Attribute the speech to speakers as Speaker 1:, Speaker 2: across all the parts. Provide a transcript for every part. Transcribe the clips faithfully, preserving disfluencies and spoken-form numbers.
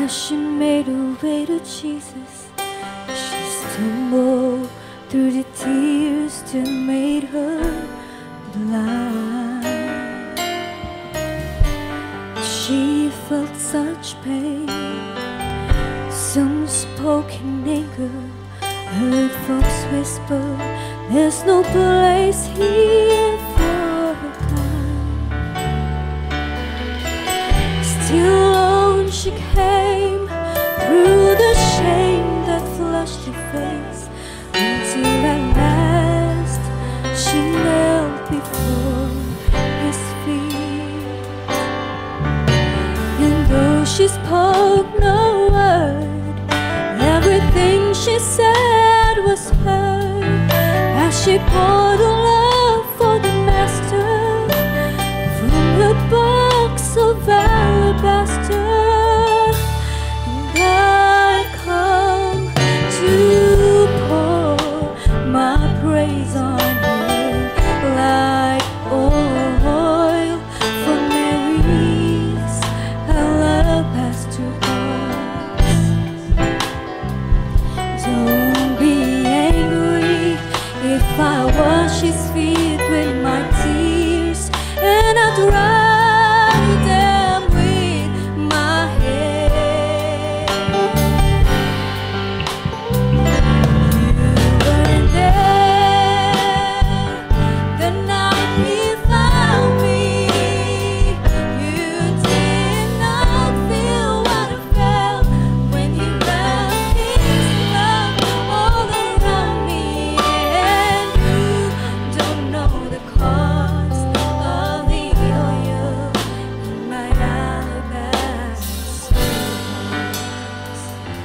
Speaker 1: As she made her way to Jesus, she stumbled through the tears that made her blind. She felt such pain. Some spoke in anger, heard folks whisper, there's no place here for her kind. Still on she came, through the shame that flushed her face, until at last she knelt before his feet. And though she spoke no word, everything she said was heard, as she poured her love for the Master from her box of alabaster. And I come to pour my praise on him like oil from Mary's alabaster box. Don't be angry if I wash his feet with my tears, and I dry them with my hair. You weren't there the night he found me. You did not feel what I felt when he wrapped his love all around me. And you don't know the cost of the oil in my alabaster box.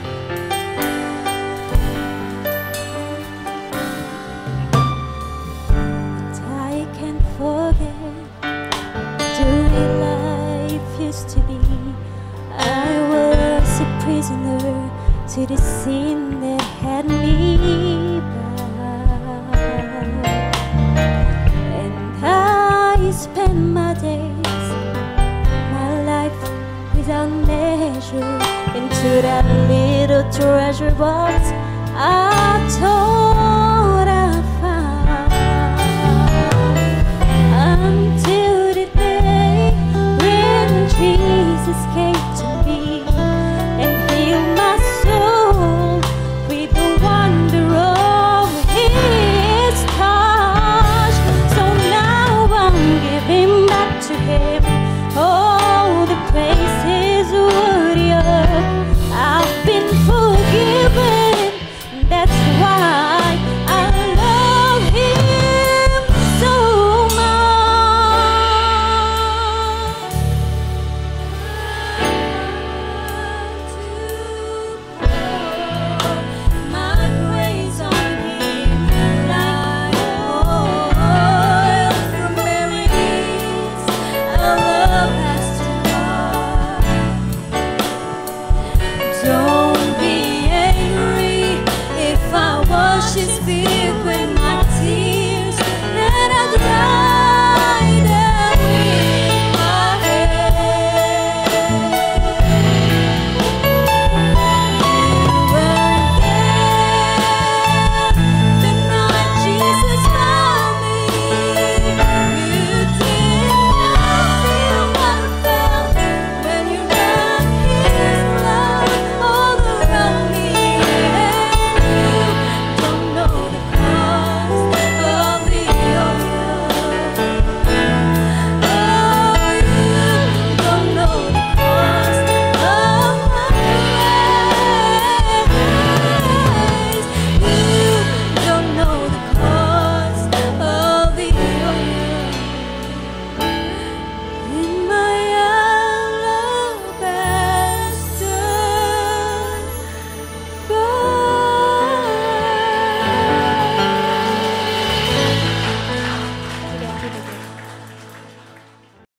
Speaker 1: And I can't forget the way life used to be. I was a prisoner to the sin that had me bound. And I spent my days, my life without measure, into that little treasure box I told